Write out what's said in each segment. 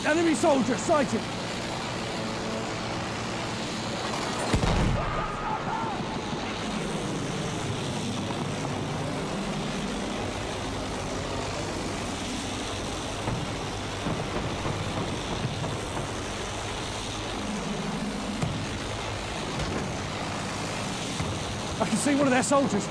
Enemy soldier sighted! I can see one of their soldiers.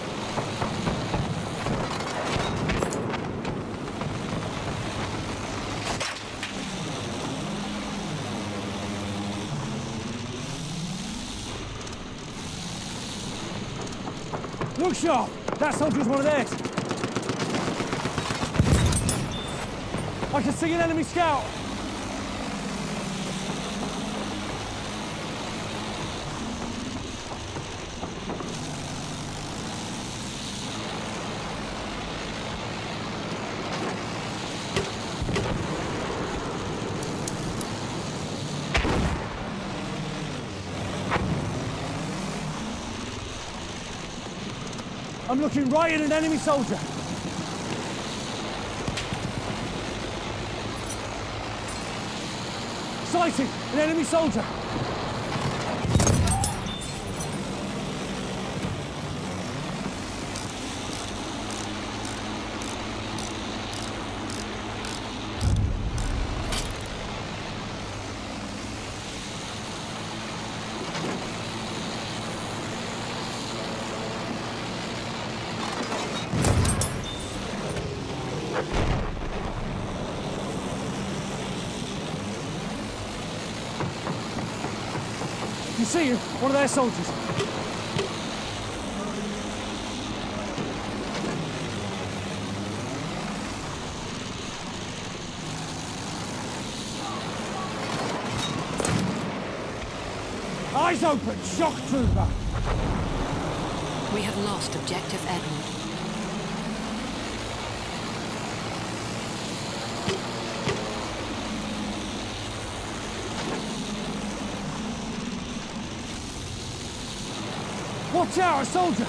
Look sharp! That soldier's one of theirs. I can see an enemy scout. I'm looking right at an enemy soldier. Sighted! An enemy soldier! You see him? One of their soldiers. Eyes open! Shock trooper! We have lost objective Edward. Watch out, a soldier!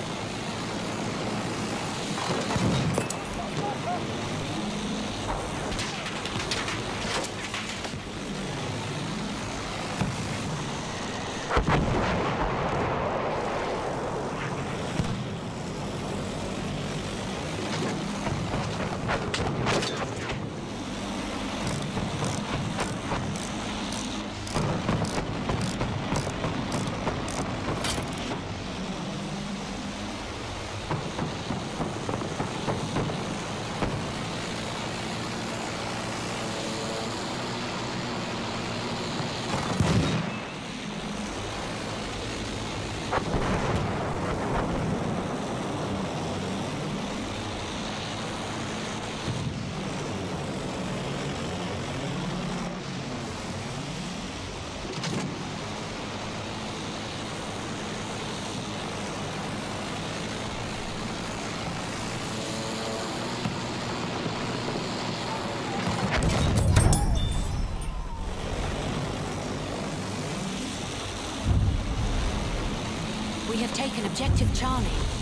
We have taken objective Charlie.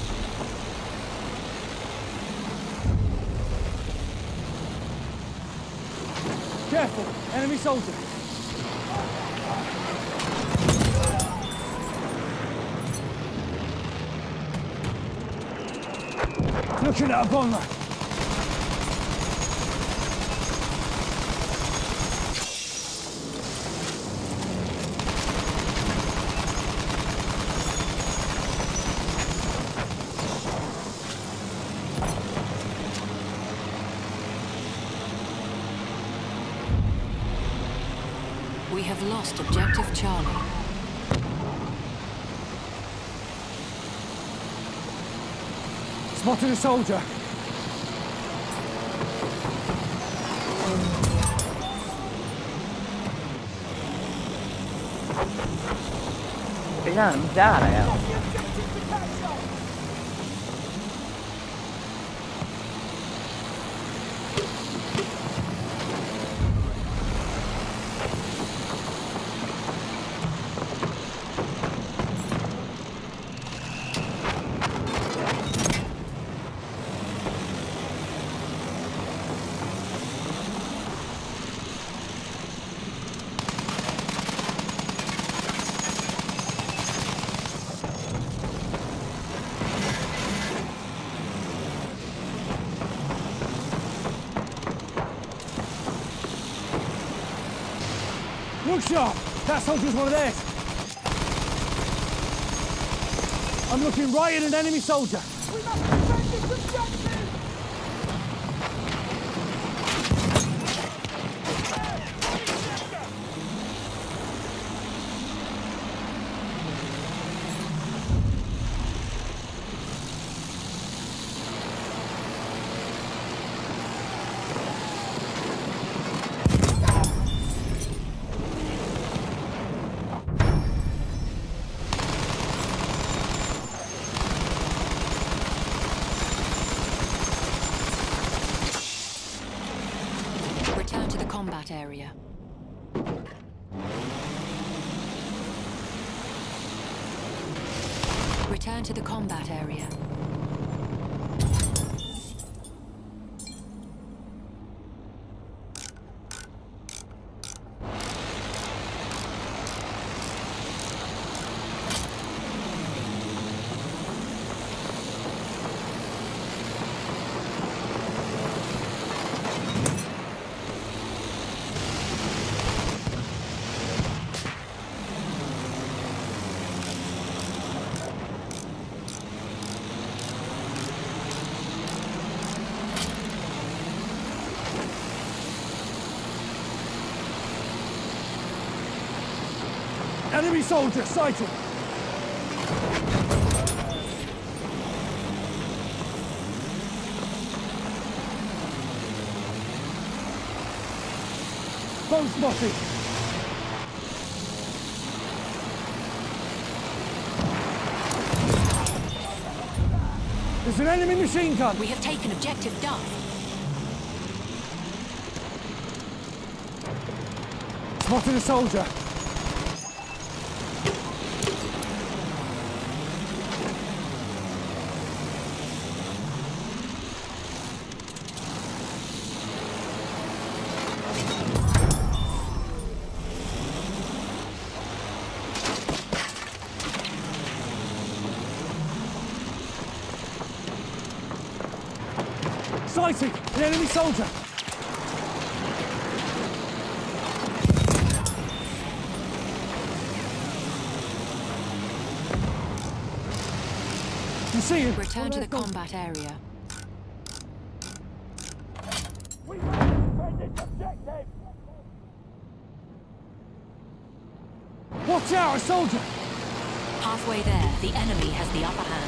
Careful! Enemy soldier! Looking at a bomber! We have lost objective Charlie. Spotted a soldier. Kailangan magdara ya. Look sharp! That soldier's one of theirs! I'm looking right at an enemy soldier! We must defend this objective! Return to the combat area. Return to the combat area. Enemy soldier sighted! Foe spotted! There's an enemy machine gun! We have taken objective Duff. Spotted a soldier! Sighting! An enemy soldier! You see him? Return to the combat area. We must defend this objective! Watch out, a soldier! Halfway there, the enemy has the upper hand.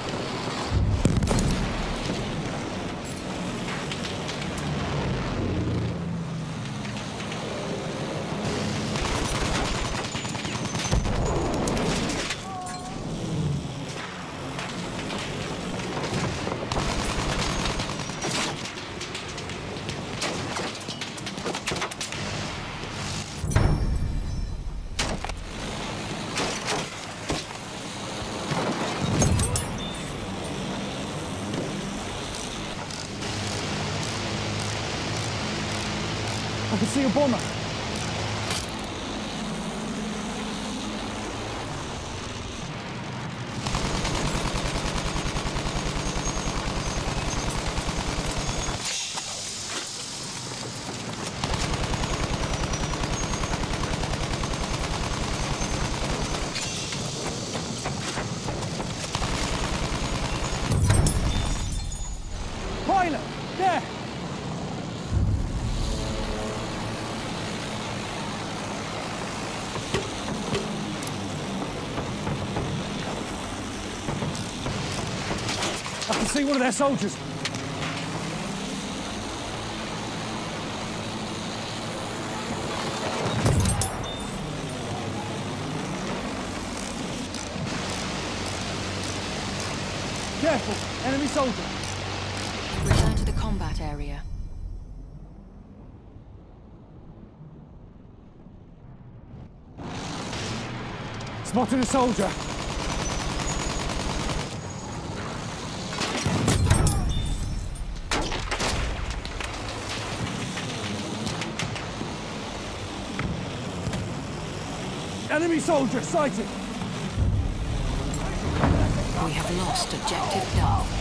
I can see a bomber. Pilot, there! I can see one of their soldiers. Careful, enemy soldier. Return to the combat area. Spotted a soldier. Enemy soldier sighted! We have lost objective Duff.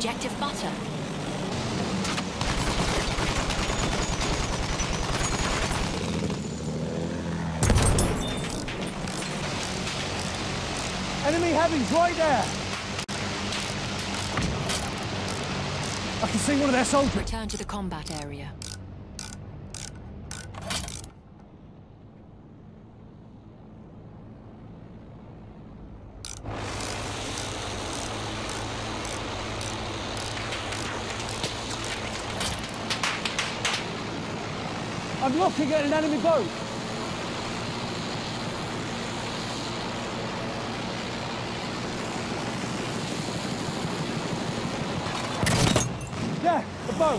objective butter. Enemy heavies right there! I can see one of their soldiers. Return to the combat area. I'm looking at an enemy boat. Yeah, the boat.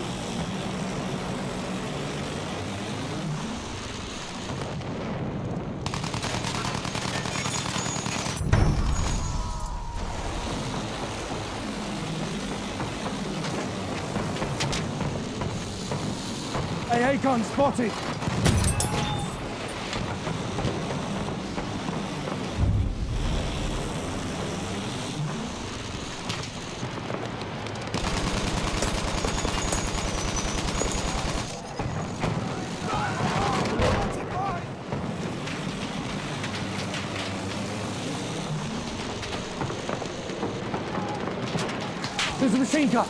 AA gun spotted. There's a machine gun.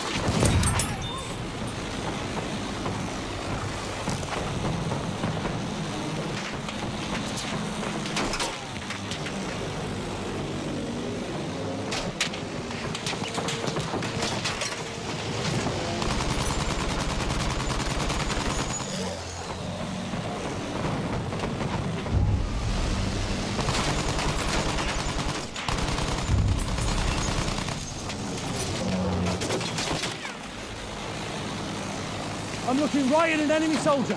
I'm looking right at an enemy soldier.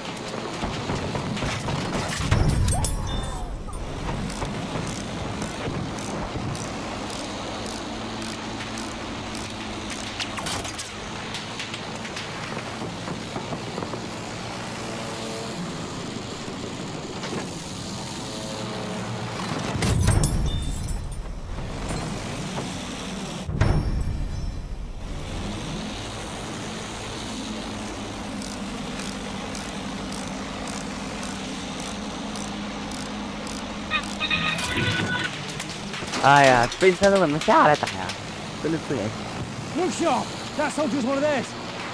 Ai à, pin sao mình nó xa lại tại à? Tôi lên vậy. Look sharp! That soldier's one of theirs.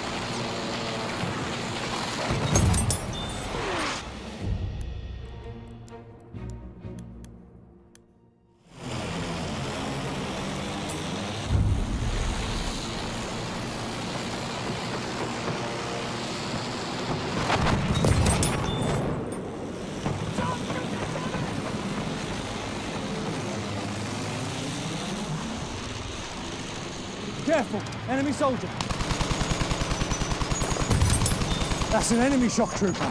Careful, enemy soldier. That's an enemy shock trooper.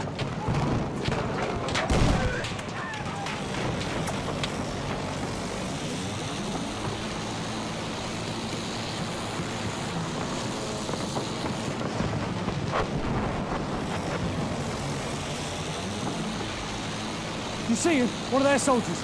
You see him? One of their soldiers.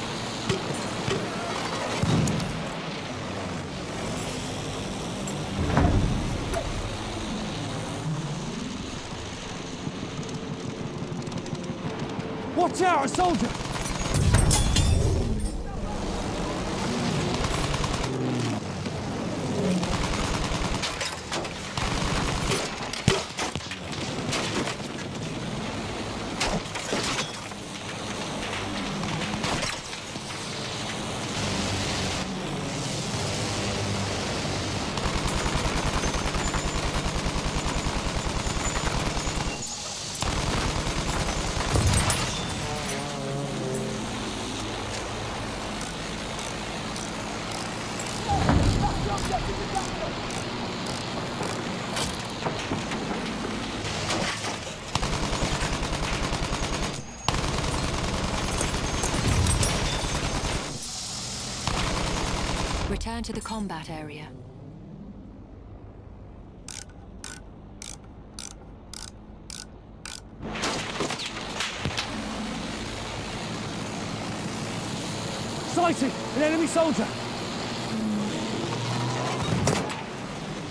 Watch out, a soldier! Return to the combat area. Sighted! An enemy soldier!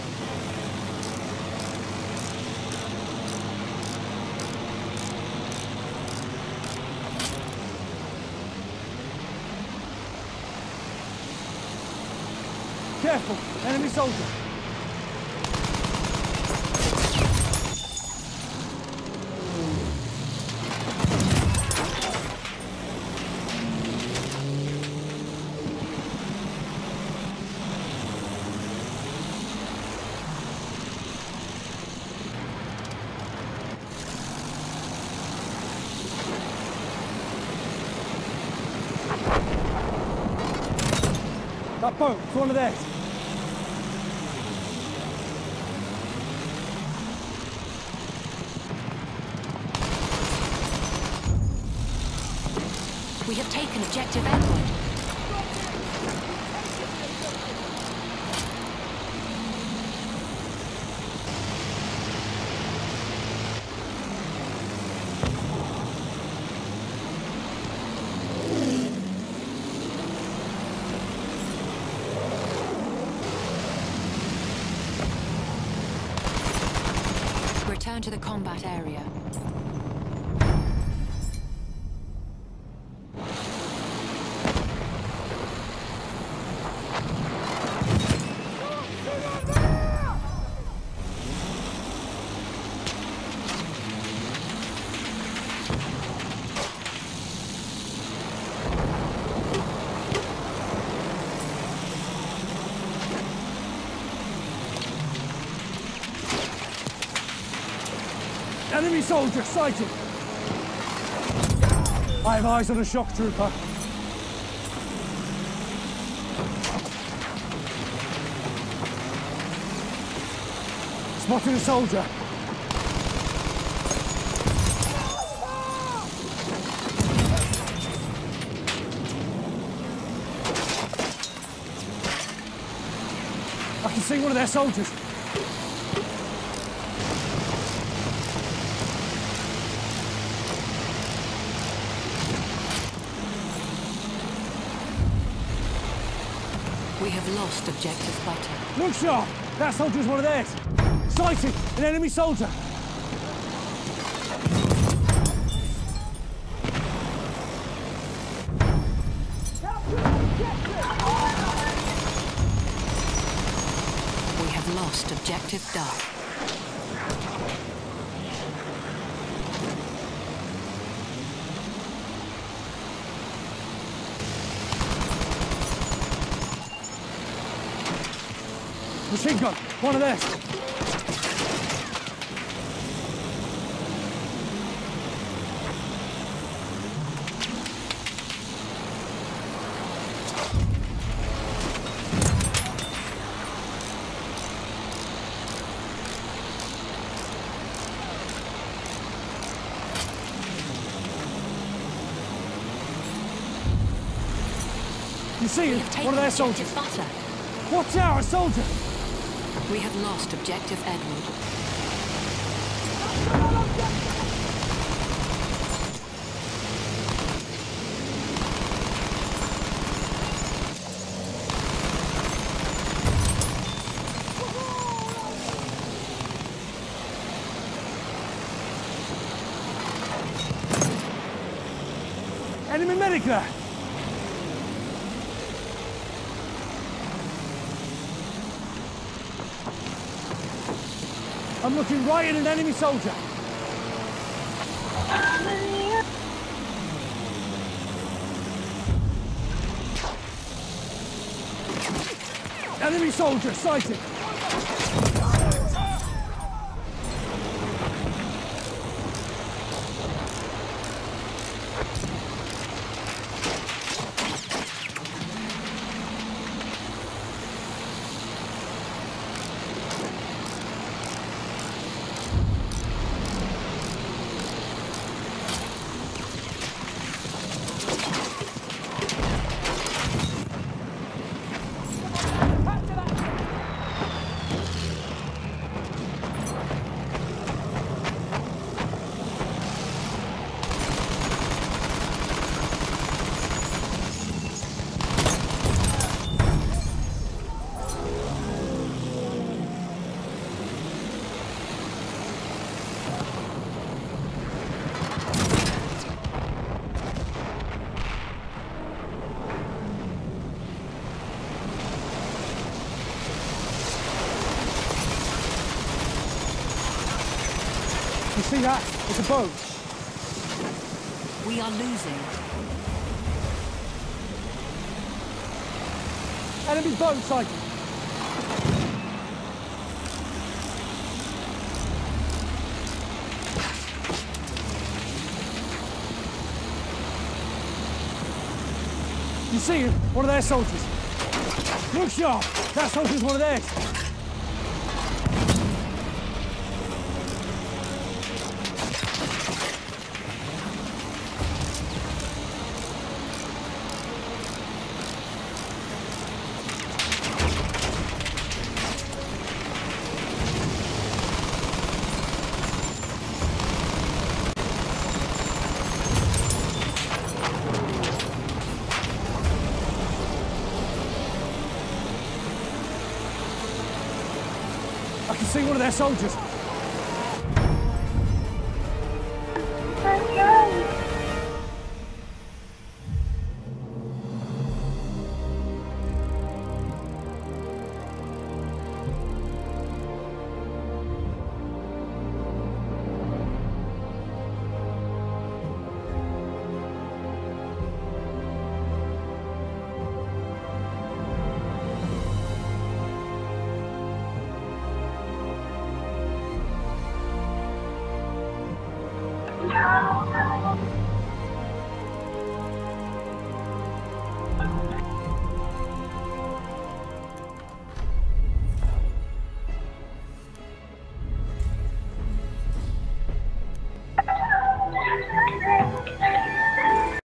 Careful, enemy soldier. That boat, it's one of theirs. We have taken objective Edward. Return to the combat area. Enemy soldier sighted! I have eyes on a shock trooper. Spotted a soldier. I can see one of their soldiers. We have lost objective butter. Look sharp! That soldier's one of theirs. Sighted! An enemy soldier! We have lost objective Duff. Machine gun! One of theirs! You see We him? have taken One of their objective soldiers. butter. Watch out, a soldier! We have lost objective Edward. Enemy medic there! I'm looking right at an enemy soldier. Enemy soldier sighted. You see that? It's a boat. We are losing. Enemy boat sighted. You see him? One of their soldiers. Look sharp! That soldier's one of theirs. I can see one of their soldiers.